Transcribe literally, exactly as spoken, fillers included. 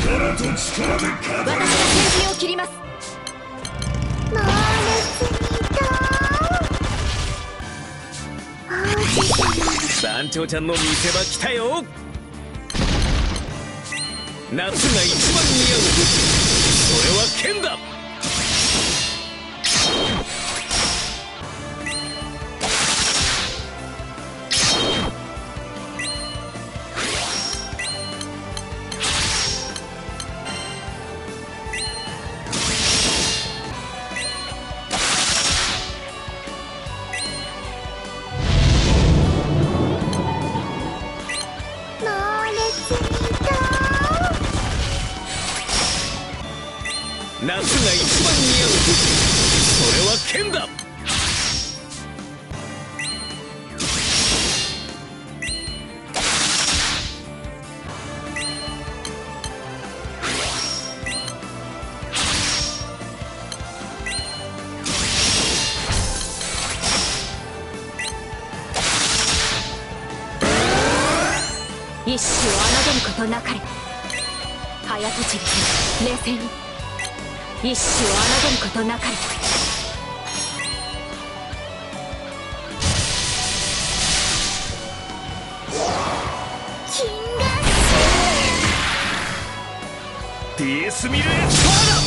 力と力で勝私が先陣を切ります。 猛烈にと王子様。 団長ちゃんの見せ場来たよ。夏が一番似合う武器、それは剣だ。夏が一番似合う武器、それは剣だ。 一種を侮ることなかれ。早とちりで冷静に。一種を侮ることなかれ。 金河ディエスミルエスパーだ。